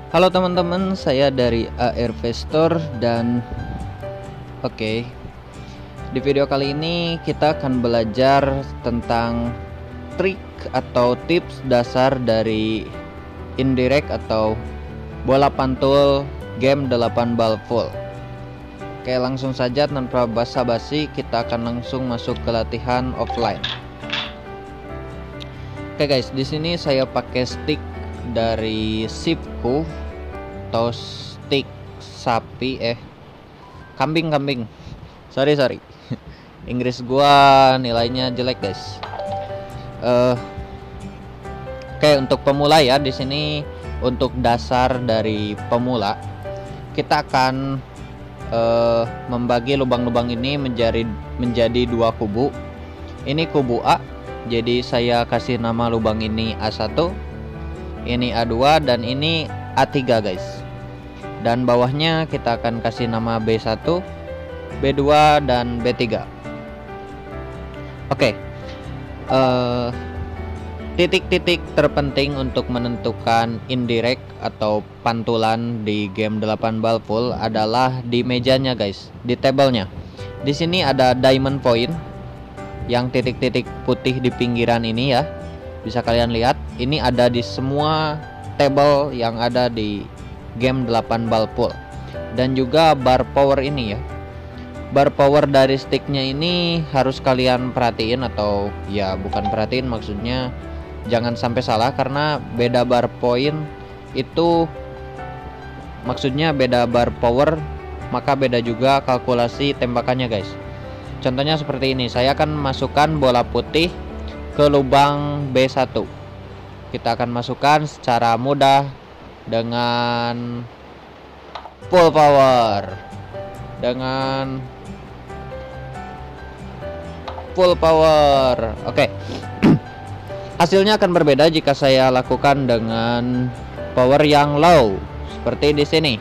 Halo teman-teman, saya dari ARV Store dan di video kali ini kita akan belajar tentang trik atau tips dasar dari indirect atau bola pantul game 8 bal full. Oke, langsung saja tanpa basa-basi kita akan langsung masuk ke latihan offline. Oke guys, di sini saya pakai stick dari Sipku atau stick sapi kambing sorry Inggris gua nilainya jelek guys. Oke, untuk pemula ya, di sini untuk dasar dari pemula kita akan membagi lubang-lubang ini menjadi dua kubu. Ini kubu A, jadi saya kasih nama lubang ini A1, ini A2, dan ini A3 guys. Dan bawahnya kita akan kasih nama B1, B2, dan B3. Oke, titik-titik terpenting untuk menentukan indirect atau pantulan di game 8 bal full adalah di mejanya guys, di tabelnya. Di sini ada diamond point yang titik-titik putih di pinggiran ini ya. Bisa kalian lihat, ini ada di semua table yang ada di game 8 bal full. Dan juga bar power ini ya. Bar power dari sticknya ini harus kalian perhatiin, atau ya bukan perhatiin, maksudnya jangan sampai salah, karena beda bar point itu maksudnya beda bar power, maka beda juga kalkulasi tembakannya guys. Contohnya seperti ini, saya akan masukkan bola putih ke lubang B1. Kita akan masukkan secara mudah dengan full power. Oke. Hasilnya akan berbeda jika saya lakukan dengan power yang low, seperti di sini.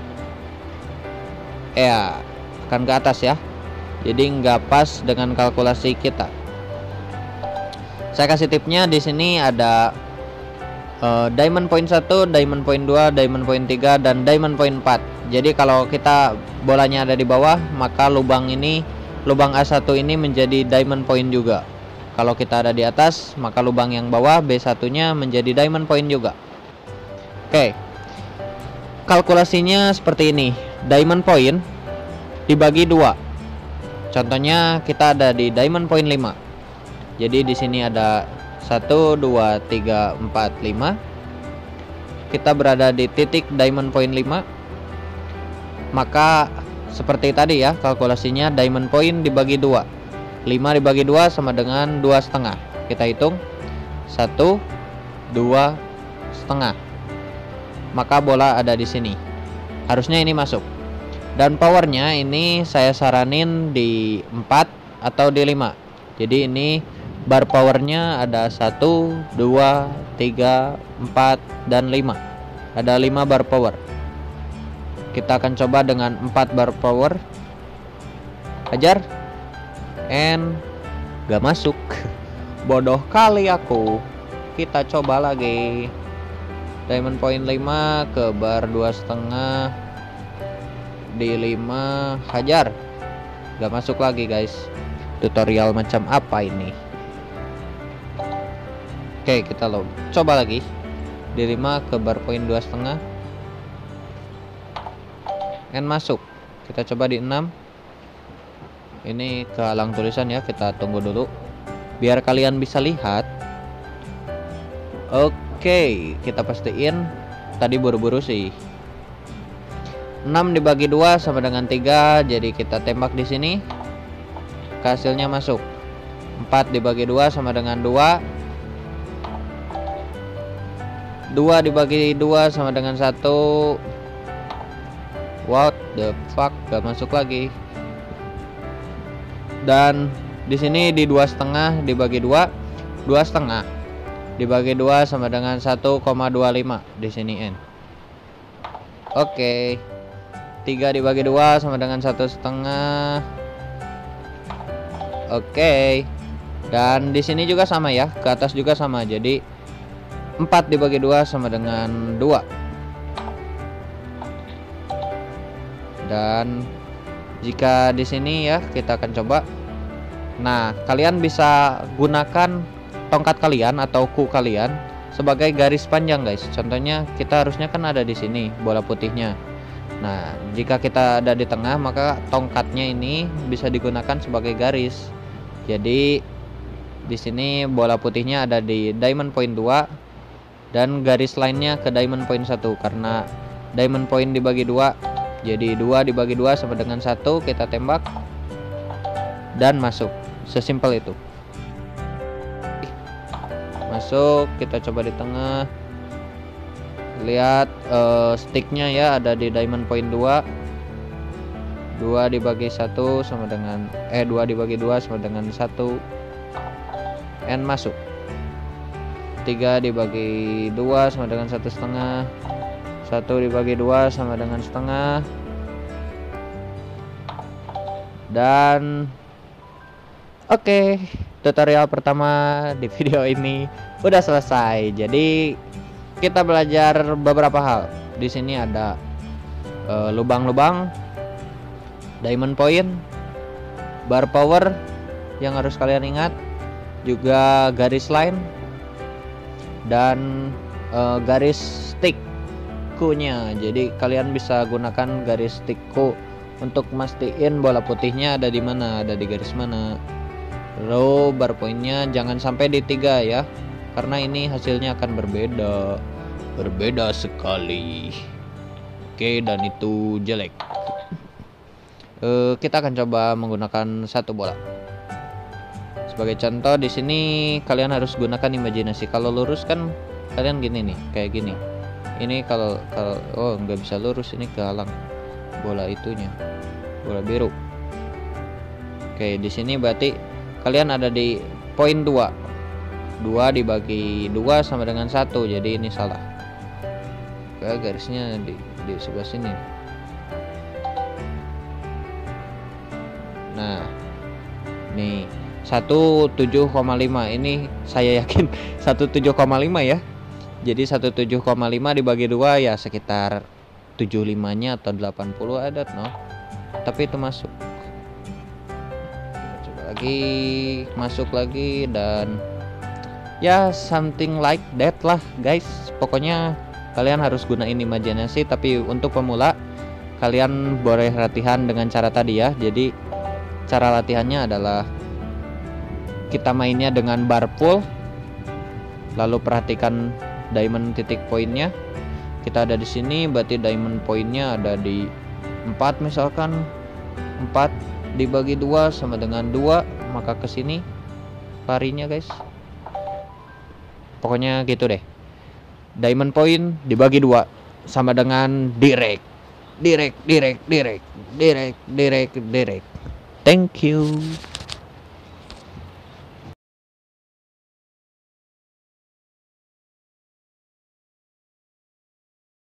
Ya, akan ke atas ya. Jadi nggak pas dengan kalkulasi kita. Saya kasih tipnya, di sini ada diamond point 1, diamond point 2, diamond point 3, dan diamond point 4. Jadi kalau kita bolanya ada di bawah, maka lubang A1 ini menjadi diamond point juga. Kalau kita ada di atas, maka lubang yang bawah B1-nya menjadi diamond point juga. Oke. Kalkulasinya seperti ini. Diamond point dibagi 2. Contohnya kita ada di diamond point 5. Jadi di sini ada 1, 2, 3, 4, 5. Kita berada di titik diamond point 5. Maka seperti tadi ya, kalkulasinya diamond point dibagi 2. 5 dibagi 2 sama dengan 2,5. Kita hitung 1, 2, setengah. Maka bola ada di sini. Harusnya ini masuk. Dan powernya ini saya saranin di 4 atau di 5. Jadi ini bar powernya ada 1, 2, 3, 4, dan 5. Ada 5 bar power. Kita akan coba dengan 4 bar power. Hajar. And gak masuk. Bodoh kali aku. Kita coba lagi. Diamond point 5 ke bar 2,5. Di 5 hajar. Gak masuk lagi guys. Tutorial macam apa ini? Oke, kita coba lagi. Di 5 ke bar point 2,5. And masuk. Kita coba di 6. Ini kehalang tulisan ya, kita tunggu dulu biar kalian bisa lihat. Oke, kita pastiin. Tadi buru-buru sih. 6 dibagi 2 sama dengan 3, jadi kita tembak di sini. Hasilnya masuk. 4 dibagi 2 sama dengan 2. 2 dibagi 2 sama dengan 1. What the fuck, gak masuk lagi. Dan di sini di 2,5 dibagi 2, 2,5 dibagi 2 sama dengan 1,25. Di sini N. Oke. 3 dibagi 2 sama dengan 1,5. Oke. Dan di sini juga sama ya, ke atas juga sama. Jadi 4 dibagi 2 sama dengan 2. Dan jika di sini ya kita akan coba. Nah, kalian bisa gunakan tongkat kalian atau ku kalian sebagai garis panjang guys. Contohnya kita harusnya kan ada di sini bola putihnya. Nah, jika kita ada di tengah, maka tongkatnya ini bisa digunakan sebagai garis. Jadi di sini bola putihnya ada di diamond point 2 dan garis lainnya ke diamond point 1 karena diamond point dibagi 2. Jadi 2 dibagi 2 sama dengan 1, kita tembak dan masuk. Sesimpel itu. Masuk, kita coba di tengah. Lihat sticknya ya, ada di diamond point 2. 2 dibagi 1 sama dengan 2 dibagi 2 sama dengan 1, and masuk. 3 dibagi 2 sama dengan 1,5. 1 dibagi 2 sama dengan setengah. Dan oke, tutorial pertama di video ini udah selesai. Jadi kita belajar beberapa hal. Di sini ada lubang-lubang, diamond point, bar power yang harus kalian ingat, juga garis line dan garis stick ku-nya. Jadi kalian bisa gunakan garis stick ku untuk mastiin bola putihnya ada di mana, ada di garis mana. Lalu bar pointnya jangan sampai di 3 ya, karena ini hasilnya akan berbeda sekali. Oke, dan itu jelek. Kita akan coba menggunakan satu bola. Sebagai contoh di sini kalian harus gunakan imajinasi. Kalau lurus kan kalian gini nih, kayak gini. Ini kalau oh nggak bisa lurus, ini kehalang bola itunya, bola biru. Oke, di sini berarti kalian ada di poin 2. 2 dibagi 2 sama dengan 1, jadi ini salah. Oke, garisnya di sebelah sini. Nah, nih 17,5, ini saya yakin 17,5 ya. Jadi 17,5 dibagi 2 ya sekitar 75-nya atau 80 ada, no. Tapi itu masuk. Coba lagi, masuk lagi, dan ya something like that lah guys. Pokoknya kalian harus gunain imajinasi, tapi untuk pemula kalian boleh latihan dengan cara tadi ya. Jadi cara latihannya adalah kita mainnya dengan bar pull, lalu perhatikan diamond titik poinnya. Kita ada di sini, berarti diamond poinnya ada di 4 misalkan. 4 dibagi 2 sama dengan 2, maka ke sini larinya guys. Pokoknya gitu deh. Diamond point dibagi 2 sama dengan direct. Thank you.